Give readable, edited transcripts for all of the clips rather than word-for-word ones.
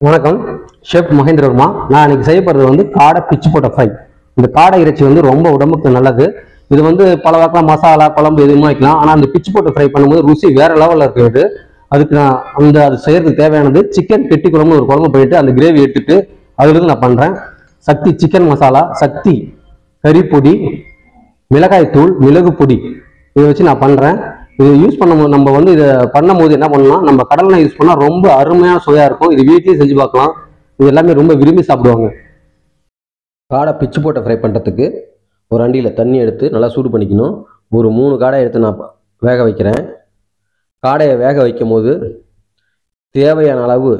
வணக்கம். ஷெஃப் மகேந்திர வர்மா. நான் இன்னைக்கு செய்ய போகிறது வந்து காடை பிச்சு போட்ட ஃப்ரை. இந்த காடை இறைச்சி வந்து ரொம்ப உடம்புக்கு நல்லது. இது வந்து பல வகையான மசாலா குழம்பு எதுவுமே வைக்கலாம். ஆனால் அந்த பிச்சு போட்ட ஃப்ரை பண்ணும்போது ருசி வேற லெவலில் இருக்கிறது. அதுக்கு நான் அது செய்யறதுக்கு தேவையானது சிக்கன் கெட்டி குழம்பு ஒரு குழம்பு பண்ணிட்டு அந்த கிரேவி எடுத்துட்டு அதுலேருந்து நான் பண்ணுறேன். சக்தி சிக்கன் மசாலா, சக்தி கறிப்பொடி, மிளகாய் தூள், மிளகு பொடி இதை வச்சு நான் பண்ணுறேன். இது யூஸ் பண்ணும்போது நம்ம வந்து இதை பண்ணும்போது என்ன பண்ணலாம், நம்ம கடலெண்ணெய் யூஸ் பண்ணால் ரொம்ப அருமையான சுவையாக இருக்கும். இது வீட்லேயும் செஞ்சு பார்க்கலாம். இது எல்லாமே ரொம்ப விரும்பி சாப்பிடுவாங்க. காடை பிச்சு போட்ட ஃப்ரை பண்ணுறதுக்கு ஒரு அண்டியில் தண்ணி எடுத்து நல்லா சூடு பண்ணிக்கணும். ஒரு 3 காடை எடுத்து நான் வேக வைக்கிறேன். காடையை வேக வைக்கும் போது தேவையான அளவு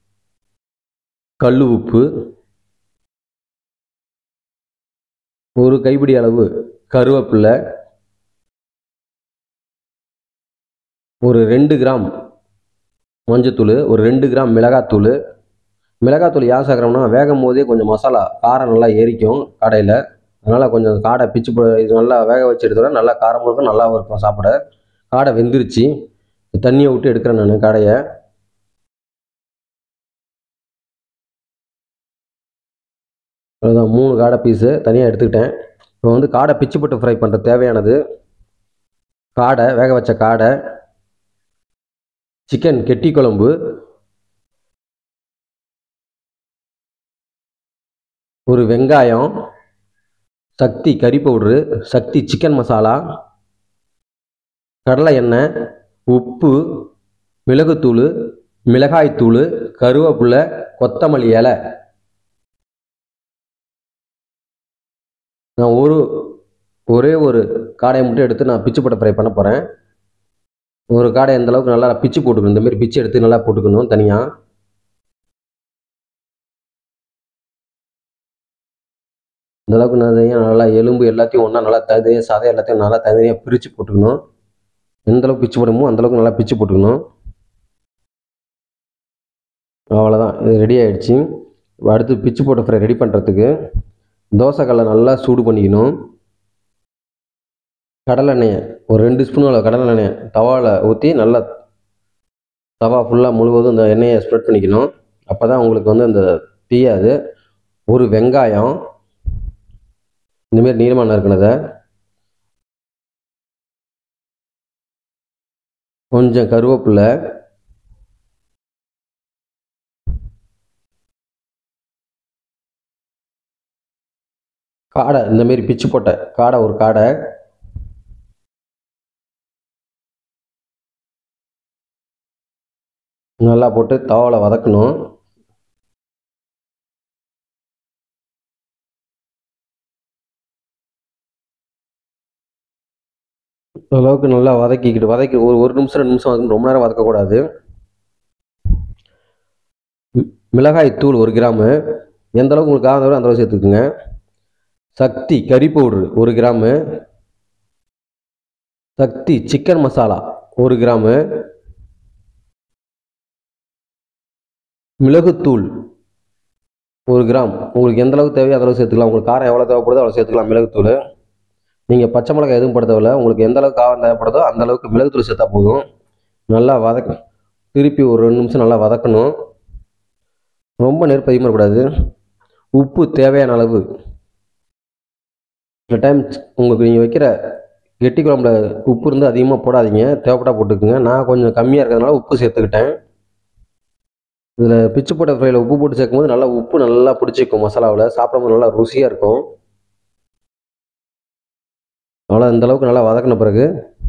கல் உப்பு, ஒரு கைப்பிடி அளவு கருவேப்பிலை, ஒரு 2 கிராம் மஞ்சத்தூள், ஒரு 2 கிராம் மிளகாத்தூள். மிளகாத்தூள் ஏன் சேர்க்குறோம்னா வேகும் போதே கொஞ்சம் மசாலா காரம் நல்லா ஏறிக்கும் காடையில். அதனால் கொஞ்சம் காடை பிச்சு இது நல்லா வேக வச்சு எடுத்தோட நல்லா காரமும் இருக்கும், நல்லாவும் இருக்கும் சாப்பிட. காடை வெந்துருச்சு. தண்ணியை விட்டு எடுக்கிறேன் நான் காடையை. அதுதான் 3 காடை பீஸு தனியாக எடுத்துக்கிட்டேன். இப்போ வந்து காடை பிச்சு போட்டு ஃப்ரை பண்ணுற தேவையானது காடை, வேக வச்ச காடை, சிக்கன் கெட்டி குழம்பு, ஒரு வெங்காயம், சக்தி கறி பவுட்ரு, சக்தி சிக்கன் மசாலா, கடலை எண்ணெய், உப்பு, மிளகுத்தூள், மிளகாய்த்தூள், கருவேப்பிலை, கொத்தமல்லி இலை. நான் ஒரே ஒரு காடையை மட்டும் எடுத்து நான் பிச்சு போட்டு ஃப்ரை பண்ண போகிறேன். ஒரு காடை எந்த அளவுக்கு நல்லா பிச்சு போட்டுக்கணும், இந்தமாரி பிச்சு எடுத்து நல்லா போட்டுக்கணும் தனியாக. இந்த அளவுக்கு நல்லா எலும்பு எல்லாத்தையும் ஒன்றா நல்லா தனியாக சதை எல்லாத்தையும் நல்லா தனியாக பிரித்து போட்டுக்கணும். எந்த அளவுக்கு பிச்சு போடணுமோ அந்தளவுக்கு நல்லா பிச்சு போட்டுக்கணும். அவ்வளோதான், இது ரெடி ஆகிடுச்சு. அடுத்து பிச்சு போட்ட ஃப்ரை ரெடி பண்ணுறதுக்கு தோசைக்கல்லை நல்லா சூடு பண்ணிக்கணும். கடலெண்ணெயை ஒரு 2 ஸ்பூன் அளவு கடலெண்ணெயை தவாவில் ஊற்றி நல்லா தவா ஃபுல்லாக முழுவதும் இந்த எண்ணெயை ஸ்ப்ரெட் பண்ணிக்கணும். அப்போ தான் உங்களுக்கு வந்து அந்த தீயாது. ஒரு வெங்காயம் இந்தமாரி நீளமாக நறுக்கினதை, கொஞ்சம் கருவேப்பிலை, காடை இந்தமாரி பிச்சு போட்ட காடை ஒரு காடை, நல்லா போட்டு தவாவில் வதக்கணும். அளவுக்கு நல்லா வதக்கி ஒரு நிமிஷம் 2 நிமிஷம் வதக்கணும். ரொம்ப நேரம் வதக்கக்கூடாது. மிளகாய் தூள் 1 கிராமு, எந்த அளவுக்கு உங்களுக்கு காரம் அந்த அளவுக்கு சேர்த்துக்குங்க. சக்தி கறி powder 1 gram, Sakthi chicken masala 1 gram, மிளகுத்தூள் 1 கிராம். உங்களுக்கு எந்த அளவுக்கு தேவையோ அந்த அளவுக்கு சேர்த்துக்கலாம். உங்களுக்கு காரம் எவ்வளோ தேவைப்படுதோ அவ்வளோ சேர்த்துக்கலாம் மிளகுத்தூள். நீங்கள் பச்சை மிளகாய் எதுவும் போட தேவையில்ல. உங்களுக்கு எந்த அளவுக்கு காரம் தேவைப்படுதோ அந்த அளவுக்கு மிளகுத்தூள் சேர்த்தா போதும். நல்லா திருப்பி ஒரு 2 நிமிஷம் நல்லா வதக்கணும். ரொம்ப நெருப்பு அதிகமாக இருக்கக்கூடாது. உப்பு தேவையான அளவு. இந்த டைம் உங்களுக்கு நீங்கள் வைக்கிற கெட்டி குழம்புல உப்பு இருந்து அதிகமாக போடாதீங்க, தேவைப்பட்டால் போட்டுக்குங்க. நான் கொஞ்சம் கம்மியாக இருக்கிறதுனால உப்பு சேர்த்துக்கிட்டேன். இதில் பிச்சு போட்ட ஃப்ரையில் உப்பு போட்டு சேர்க்கும்போது நல்லா உப்பு நல்லா பிடிச்சிக்கும் மசாலாவில், சாப்பிடும்போது நல்லா ருசியாக இருக்கும். அவ்வளோ இந்த அளவுக்கு நல்லா வதக்கின பிறகு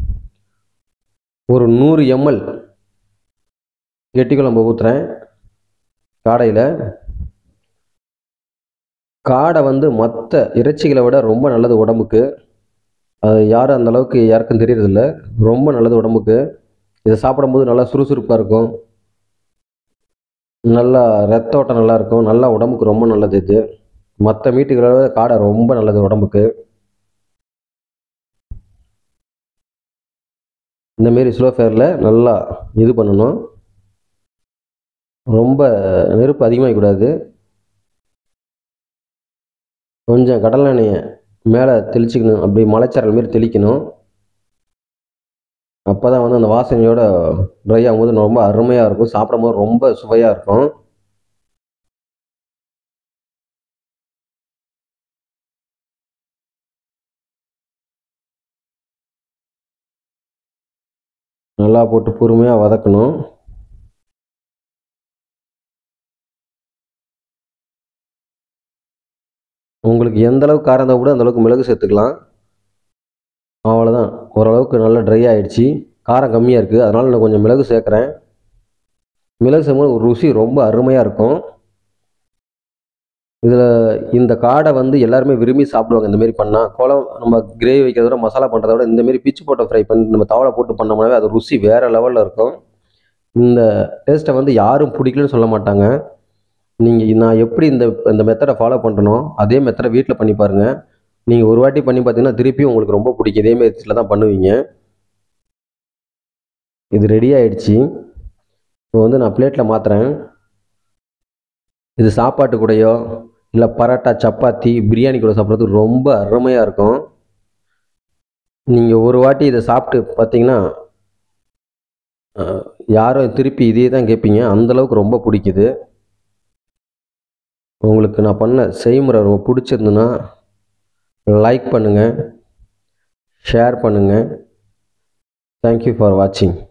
ஒரு 100 ml கெட்டி குழம்பு ஊற்றுறேன் காடையில். காடை வந்து மற்ற இறைச்சிகளை விட ரொம்ப நல்லது உடம்புக்கு. அது யாரும் அந்த அளவுக்கு யாருக்கும் தெரியறதில்ல. ரொம்ப நல்லது உடம்புக்கு. இதை சாப்பிடும்போது நல்லா சுறுசுறுப்பாக இருக்கும், நல்லா ரத்த ஓட்டம் நல்லா இருக்கும், நல்லா உடம்புக்கு ரொம்ப நல்லது. இது மற்ற மீட்டுகளை விட காடை ரொம்ப நல்லது உடம்புக்கு. இந்தமாரி ஸ்லோ ஃபயரில் நல்லா இது பண்ணணும். ரொம்ப நெருப்பு அதிகமாகக்கூடாது. கொஞ்சம் கடலெண்ணெயை மேலே தெளிச்சிக்கணும், அப்படி மலைச்சாரல் மாரி தெளிக்கணும். அப்போ தான் வந்து அந்த வாசனையோட ட்ரை ஆகும்போது ரொம்ப அருமையாக இருக்கும், சாப்பிடும்போது ரொம்ப சுவையாக இருக்கும். நல்லா போட்டு பொறுமையாக வதக்கணும். உங்களுக்கு எந்த அளவுக்கு காரம் இருந்தால் கூட அந்தளவுக்கு மிளகு சேர்த்துக்கலாம். அவ்வளோதான், ஓரளவுக்கு நல்லா ட்ரை ஆகிடுச்சு. காரம் கம்மியாக இருக்குது, அதனால் நான் கொஞ்சம் மிளகு சேர்க்குறேன். மிளகு சேர்க்கும்போது ஒரு ருசி ரொம்ப அருமையாக இருக்கும். இதில் இந்த காடை வந்து எல்லாருமே விரும்பி சாப்பிடுவாங்க. இந்தமாரி பண்ணால் நம்ம கிரேவி வைக்கிறத விட மசாலா பண்ணுறத விட இந்தமாரி பிச்சு போட்ட ஃப்ரை பண்ணி நம்ம தவாவில் போட்டு பண்ணோம்னாவே அது ருசி வேறு லெவலில் இருக்கும். இந்த டேஸ்ட்டை வந்து யாரும் பிடிக்கலன்னு சொல்ல மாட்டாங்க. நீங்கள் நான் எப்படி இந்த மெத்தடை ஃபாலோ பண்ணுறனோ அதே மெத்தடை வீட்டில் பண்ணி பாருங்கள். நீங்கள் ஒரு வாட்டி பண்ணி பார்த்தீங்கன்னா திருப்பி உங்களுக்கு ரொம்ப பிடிக்கும். இதே மெத்தடில் தான் பண்ணுவீங்க. இது ரெடி ஆகிடுச்சு. இப்போ வந்து நான் பிளேட்டில் மாற்றுறேன். இது சாப்பாட்டு கூடயோ இல்லை பரோட்டா, சப்பாத்தி, பிரியாணி கூட சாப்பிட்றதுக்கு ரொம்ப அருமையாக இருக்கும். நீங்கள் ஒரு வாட்டி இதை சாப்பிட்டு பார்த்தீங்கன்னா யாரும் திருப்பி இதே தான் கேட்பீங்க. அந்தளவுக்கு ரொம்ப பிடிக்குது. உங்களுக்கு நான் பண்ண செய்முறை ரொம்ப பிடிச்சிருந்துன்னா லைக் பண்ணுங்கள், ஷேர் பண்ணுங்கள். தேங்க்யூ ஃபார் வாட்சிங்.